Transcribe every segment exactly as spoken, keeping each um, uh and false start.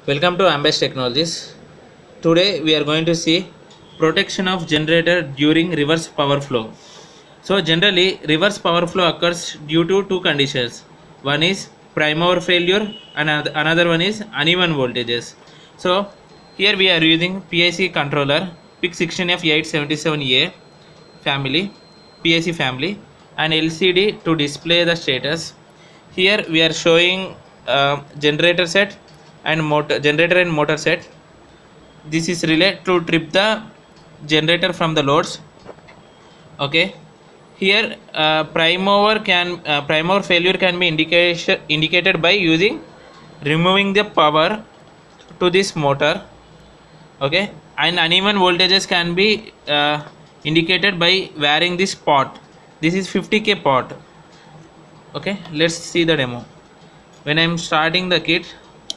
Welcome to Ambesh Technologies. Today we are going to see protection of generator during reverse power flow. So generally reverse power flow occurs due to two conditions. One is prime mover failure and another one is uneven voltages. So here we are using P I C controller P I C sixteen F eight seventy-seven A family, P I C family, and L C D to display the status. Here we are showing uh, generator set and motor generator and motor set. This is relay to trip the generator from the loads. Okay, here uh, prime mover can uh, prime mover failure can be indication indicated by using removing the power to this motor. Okay, and uneven voltages can be uh, indicated by varying this pot. This is fifty K pot. Okay, let's see the demo. When I am starting the kit,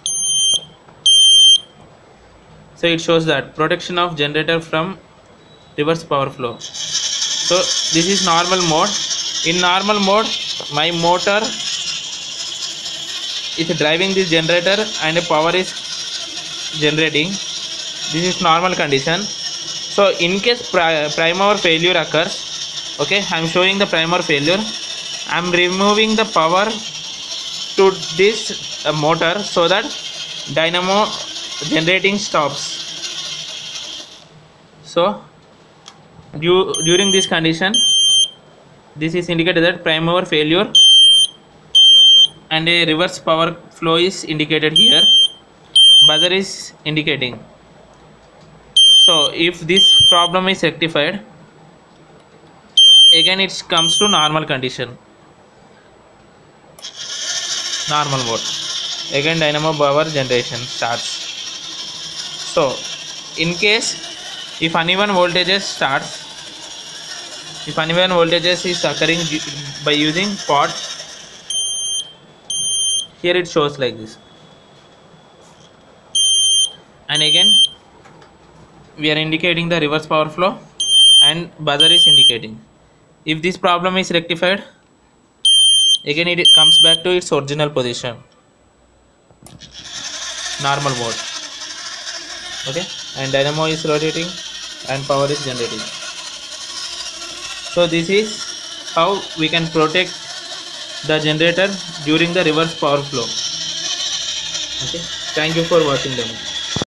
so it shows that protection of generator from reverse power flow. So this is normal mode. In normal mode, my motor is driving this generator and the power is generating. This is normal condition. So in case pri prime mover failure occurs, okay, I am showing the prime mover failure. I am removing the power to this uh, motor so that dynamo generating stops. So due, during this condition, this is indicated that prime mover failure and a reverse power flow is indicated here. Buzzer is indicating. So if this problem is rectified, again it comes to normal condition, normal mode. Again dynamo power generation starts. So in case if uneven voltages starts, if uneven voltages is occurring by using pot, here it shows like this, and again we are indicating the reverse power flow and buzzer is indicating. If this problem is rectified, again it comes back to its original position, normal mode. Okay, and dynamo is rotating and power is generating. So this is how we can protect the generator during the reverse power flow. Okay, thank you for watching them.